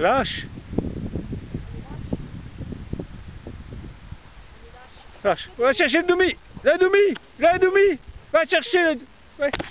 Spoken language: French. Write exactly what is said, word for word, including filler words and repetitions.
Lâche. Lâche. Va chercher le demi. La demi. La demi. Va chercher le... Ouais.